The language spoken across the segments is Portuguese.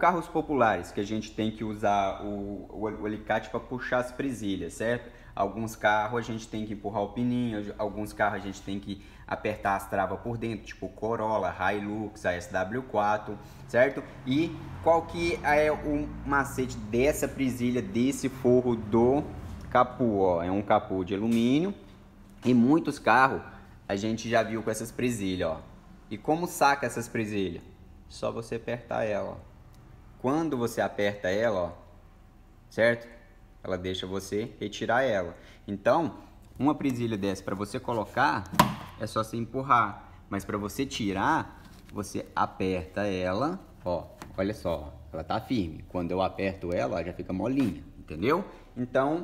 carros populares que a gente tem que usar o alicate para puxar as presilhas, certo? Alguns carros a gente tem que empurrar o pininho, alguns carros a gente tem que apertar as travas por dentro, tipo Corolla, Hilux, a SW4, certo? E qual que é o macete dessa presilha, desse forro do capô, ó? É um capô de alumínio e muitos carros a gente já viu com essas presilhas, ó. E como saca essas presilhas? Só você apertar ela, ó. Quando você aperta ela, ó, certo? Ela deixa você retirar ela. Então, uma presilha dessa para você colocar é só você empurrar, mas para você tirar, você aperta ela, ó. Olha só, ela tá firme. Quando eu aperto ela, ó, já fica molinha, entendeu? Então,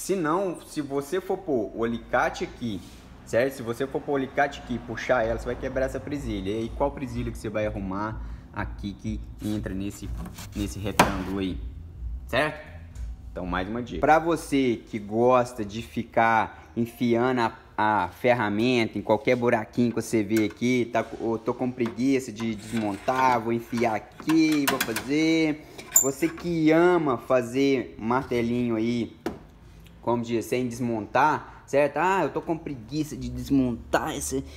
se você for pôr o alicate aqui, certo? Se você for pôr o alicate aqui e puxar ela, você vai quebrar essa presilha. E aí, qual presilha que você vai arrumar aqui que entra nesse retângulo aí, certo? Então, mais uma dica. Para você que gosta de ficar enfiando a ferramenta em qualquer buraquinho que você vê aqui, eu tô com preguiça de desmontar, vou enfiar aqui, vou fazer. Você que ama fazer martelinho aí, como diz, sem desmontar, certo? Ah, eu tô com preguiça de desmontar esse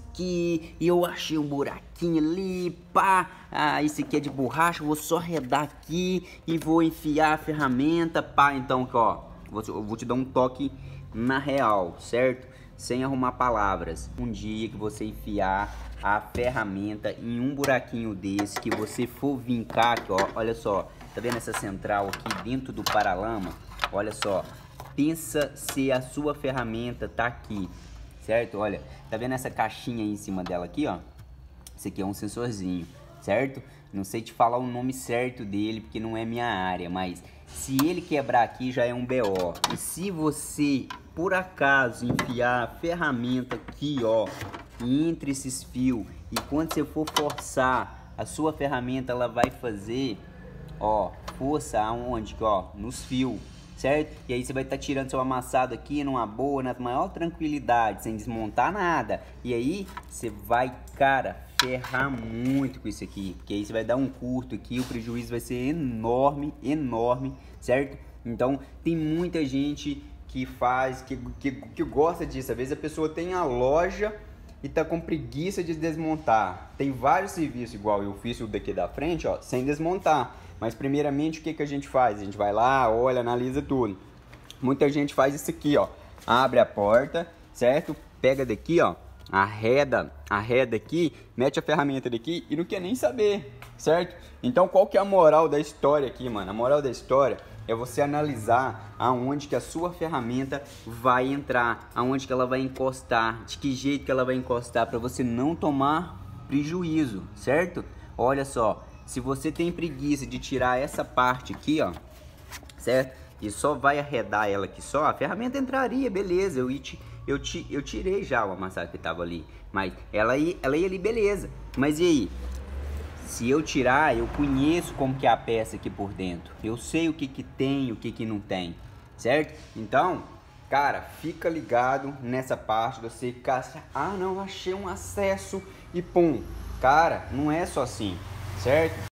aqui e eu achei um buraquinho ali, pá. Ah, esse aqui é de borracha, vou só arredar aqui e vou enfiar a ferramenta, pá. Então, ó, eu vou te dar um toque na real, certo? Sem arrumar palavras. Um dia que você enfiar a ferramenta em um buraquinho desse, que você for vincar aqui, ó, olha só. Tá vendo essa central aqui dentro do paralama? Olha só. Pensa se a sua ferramenta tá aqui, certo? Olha, tá vendo essa caixinha aí em cima dela aqui, ó? Esse aqui é um sensorzinho, certo? Não sei te falar o nome certo dele, porque não é minha área, mas se ele quebrar aqui já é um BO. E se você, por acaso, enfiar a ferramenta aqui, ó, entre esses fios, e quando você for forçar, a sua ferramenta, ela vai fazer, ó, força aonde, ó? Nos fios. Certo? E aí você vai estar tirando seu amassado aqui numa boa, na maior tranquilidade, sem desmontar nada. E aí você vai, cara, ferrar muito com isso aqui. Porque aí você vai dar um curto aqui, o prejuízo vai ser enorme, enorme, certo? Então tem muita gente que faz, que gosta disso. Às vezes a pessoa tem a loja e tá com preguiça de desmontar. Tem vários serviços, igual eu fiz o daqui da frente, ó, sem desmontar. Mas primeiramente o que a gente faz? A gente vai lá, olha, analisa tudo. Muita gente faz isso aqui, ó. Abre a porta, certo? Pega daqui, ó, arreda aqui, mete a ferramenta daqui e não quer nem saber, certo? Então qual que é a moral da história aqui, mano? A moral da história é você analisar aonde que a sua ferramenta vai entrar, aonde que ela vai encostar, de que jeito que ela vai encostar, para você não tomar prejuízo, certo? Olha só. Se você tem preguiça de tirar essa parte aqui, ó, certo? E só vai arredar ela aqui só, a ferramenta entraria, beleza. Eu tirei já o amassado que tava ali, mas ela ia ali, beleza. Mas e aí? Se eu tirar, eu conheço como que é a peça aqui por dentro. Eu sei o que que tem, o que que não tem, certo? Então, cara, fica ligado nessa parte. Você caça, ah não, achei um acesso e pum. Cara, não é só assim. Certo?